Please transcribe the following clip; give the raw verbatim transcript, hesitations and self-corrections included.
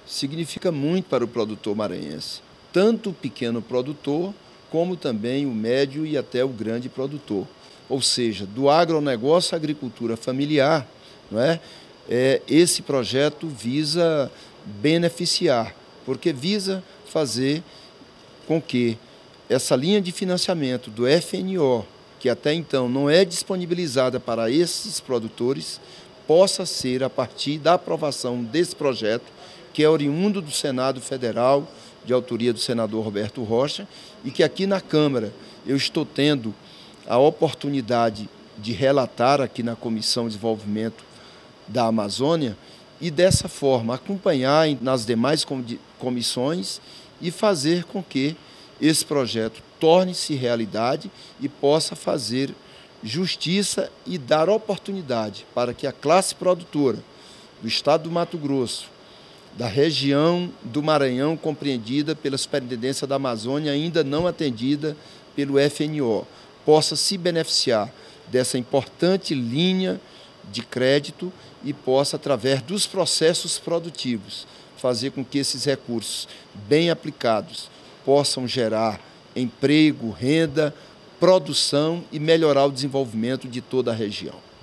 significa muito para o produtor maranhense, tanto o pequeno produtor como também o médio e até o grande produtor. Ou seja, do agronegócio à agricultura familiar, não é? É, esse projeto visa beneficiar, porque visa fazer com que essa linha de financiamento do F N O, que até então não é disponibilizada para esses produtores, possa ser, a partir da aprovação desse projeto, que é oriundo do Senado Federal, de autoria do senador Roberto Rocha, e que aqui na Câmara eu estou tendo a oportunidade de relatar aqui na Comissão de Desenvolvimento da Amazônia e, dessa forma, acompanhar nas demais comissões e fazer com que esse projeto torne-se realidade e possa fazer justiça e dar oportunidade para que a classe produtora do estado do Mato Grosso, da região do Maranhão, compreendida pela Superintendência da Amazônia, ainda não atendida pelo F N O, possa se beneficiar dessa importante linha de crédito e possa, através dos processos produtivos, fazer com que esses recursos bem aplicados possam gerar emprego, renda, produção e melhorar o desenvolvimento de toda a região.